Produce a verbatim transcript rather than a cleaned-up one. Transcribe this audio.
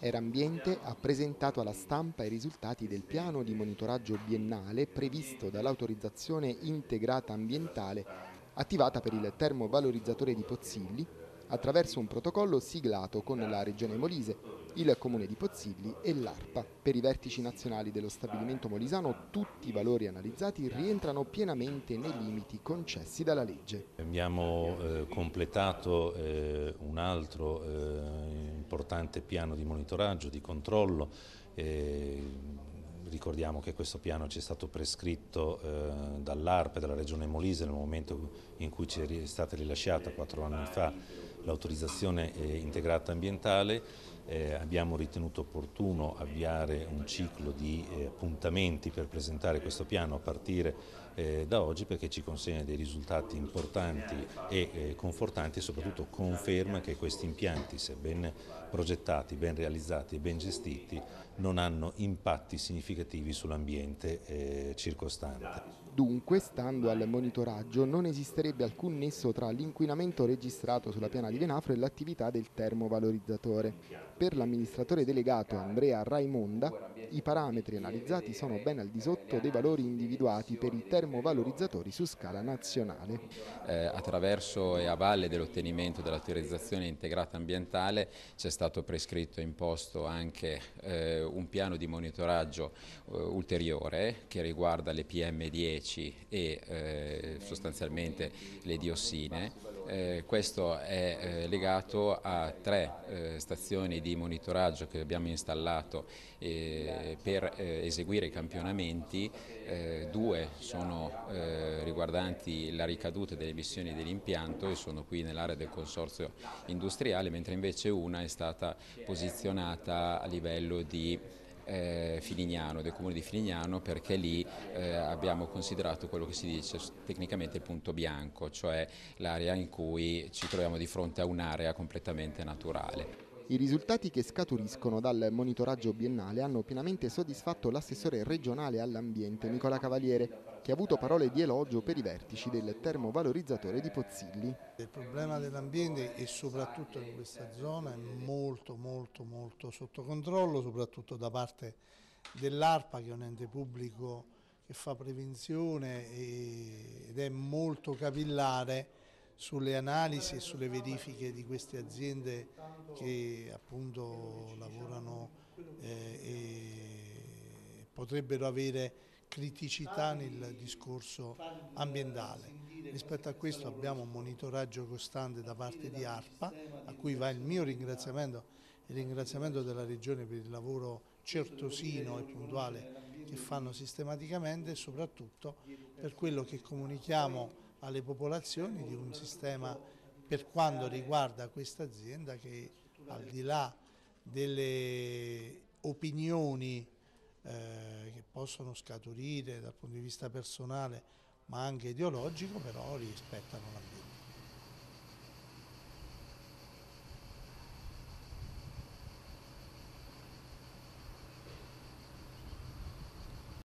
Erambiente ha presentato alla stampa i risultati del piano di monitoraggio biennale previsto dall'autorizzazione integrata ambientale attivata per il termovalorizzatore di Pozzilli attraverso un protocollo siglato con la Regione Molise, il Comune di Pozzilli e l'ARPA. Per i vertici nazionali dello stabilimento molisano tutti i valori analizzati rientrano pienamente nei limiti concessi dalla legge. Abbiamo eh, completato eh, un altro eh, importante piano di monitoraggio, di controllo. Eh, ricordiamo che questo piano ci è stato prescritto eh, dall'ARPA e dalla Regione Molise nel momento in cui ci è stata rilasciata quattro anni fa l'autorizzazione eh, integrata ambientale. Eh, abbiamo ritenuto opportuno avviare un ciclo di eh, appuntamenti per presentare questo piano a partire eh, da oggi, perché ci consegna dei risultati importanti e eh, confortanti e soprattutto conferma che questi impianti, se ben progettati, ben realizzati e ben gestiti, non hanno impatti significativi sull'ambiente eh, circostante. Dunque, stando al monitoraggio, non esisterebbe alcun nesso tra l'inquinamento registrato sulla piana di Venafro e l'attività del termovalorizzatore. Per l'amministratore delegato Andrea Raimonda, i parametri analizzati sono ben al di sotto dei valori individuati per i termovalorizzatori su scala nazionale. Eh, attraverso e a valle dell'ottenimento dell'autorizzazione integrata ambientale c'è stato prescritto e imposto anche eh, un piano di monitoraggio eh, ulteriore che riguarda le P M dieci e eh, sostanzialmente le diossine. Eh, questo è eh, legato a tre eh, stazioni di monitoraggio che abbiamo installato eh, per eh, eseguire i campionamenti. Eh, due sono eh, riguardanti la ricaduta delle emissioni dell'impianto e sono qui nell'area del consorzio industriale, mentre invece una è stata posizionata a livello di Eh, Filignano, del comune di Filignano, perché lì eh, abbiamo considerato quello che si dice tecnicamente il punto bianco, cioè l'area in cui ci troviamo di fronte a un'area completamente naturale. I risultati che scaturiscono dal monitoraggio biennale hanno pienamente soddisfatto l'assessore regionale all'ambiente Nicola Cavaliere, che ha avuto parole di elogio per i vertici del termovalorizzatore di Pozzilli. Il problema dell'ambiente e soprattutto in questa zona è molto molto molto sotto controllo, soprattutto da parte dell'ARPA, che è un ente pubblico che fa prevenzione ed è molto capillare sulle analisi e sulle verifiche di queste aziende che appunto lavorano eh, e potrebbero avere criticità nel discorso ambientale. Rispetto a questo abbiamo un monitoraggio costante da parte di ARPA, a cui va il mio ringraziamento e il ringraziamento della Regione per il lavoro certosino e puntuale che fanno sistematicamente, e soprattutto per quello che comunichiamo alle popolazioni di un sistema per quanto riguarda questa azienda che, al di là delle opinioni eh, che possono scaturire dal punto di vista personale ma anche ideologico, però rispettano l'ambiente.